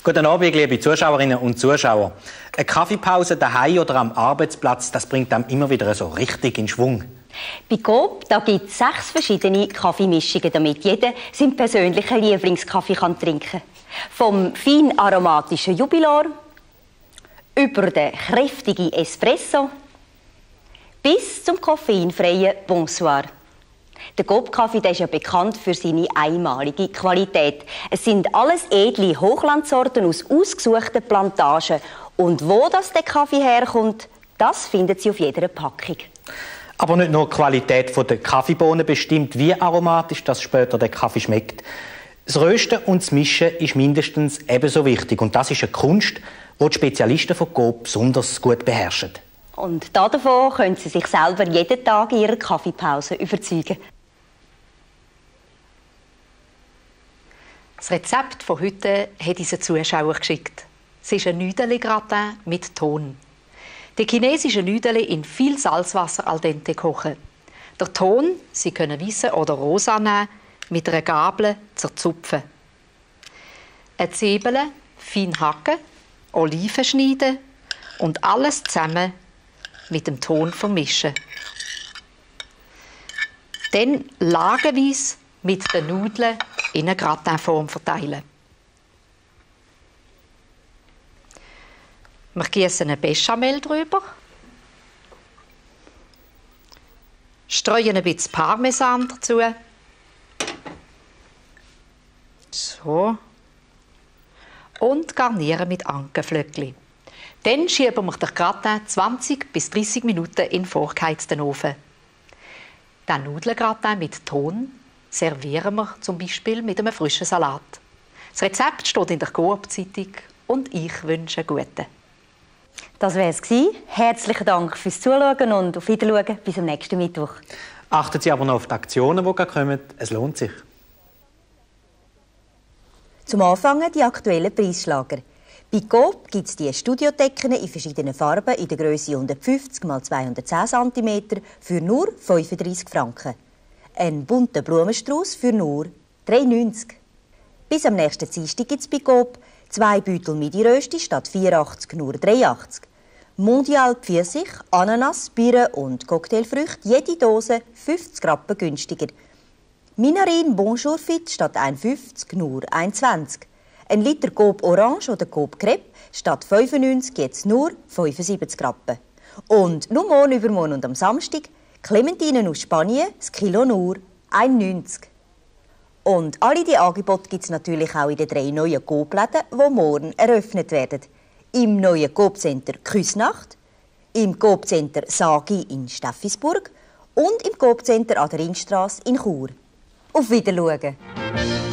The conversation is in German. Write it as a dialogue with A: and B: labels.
A: Guten Abend, liebe Zuschauerinnen und Zuschauer. Eine Kaffeepause daheim oder am Arbeitsplatz, das bringt einem immer wieder so richtig in Schwung.
B: Bei Coop gibt es 6 verschiedene Kaffeemischungen, damit jeder seinen persönlichen Lieblingskaffee trinken kann. Vom fein aromatischen Jubilar über den kräftigen Espresso bis zum koffeinfreien Bonsoir. Der Coop-Kaffee ist ja bekannt für seine einmalige Qualität. Es sind alles edle Hochlandsorten aus ausgesuchten Plantagen. Und wo der Kaffee herkommt, das finden Sie auf jeder Packung.
A: Aber nicht nur die Qualität der Kaffeebohnen bestimmt, wie aromatisch das später der Kaffee schmeckt. Das Rösten und das Mischen ist mindestens ebenso wichtig. Und das ist eine Kunst, die die Spezialisten von Coop besonders gut beherrschen.
B: Und davon können Sie sich selber jeden Tag in Ihrer Kaffeepause überzeugen.
C: Das Rezept von heute hat uns ein Zuschauer geschickt. Es ist ein Nüdeli-Gratin mit Thon. Die chinesischen Nüdeli in viel Salzwasser al dente kochen. Der Thon, Sie können weißen oder rosa nehmen, mit einer Gabel zerzupfen. Eine Zwiebel fein hacken, Oliven schneiden und alles zusammen mit dem Thon vermischen. Dann lagenweise mit den Nudeln in eine Gratinform verteilen. Wir gießen eine Bechamel drüber, streuen ein bisschen Parmesan dazu. So. Und garnieren mit Ankenflöckli. Dann schieben wir den Gratin 20 bis 30 Minuten in den vorgeheizten Ofen. Den Nudelgratin mit Thon servieren wir zum Beispiel mit einem frischen Salat. Das Rezept steht in der Coop-Zeitung und ich wünsche einen guten.
B: Das war es. Herzlichen Dank fürs Zuschauen und auf Wiedersehen bis am nächsten Mittwoch.
A: Achten Sie aber noch auf die Aktionen, die kommen. Es lohnt sich.
D: Zum Anfangen die aktuellen Preisschlager. Bei Coop gibt es die Studiodecken in verschiedenen Farben in der Größe 150 x 210 cm für nur 35 Franken. Ein bunter Blumenstrauß für nur 3,90 €. Bis am nächsten Dienstag gibt es bei Coop 2 Beutel Midi-Rösti statt 84 nur 83. Mondial Pfirsich, Ananas, Birnen und Cocktailfrüchte, jede Dose 50 Rappen günstiger. Minarin Bonjour Fit statt 1,50 nur 1,20. Ein Liter Coop Orange oder Coop Crepe statt 95 jetzt nur 75 Rappen. Und nur morgen, übermorgen und am Samstag Clementinen aus Spanien, das Kilo nur 1,90 €. Und alle diese Angebote gibt es natürlich auch in den 3 neuen Coop-Läden, die morgen eröffnet werden. Im neuen Coop-Center Küsnacht, im Coop-Center Sagi in Steffisburg und im Coop-Center an der Ringstrasse in Chur. Auf Wiedersehen!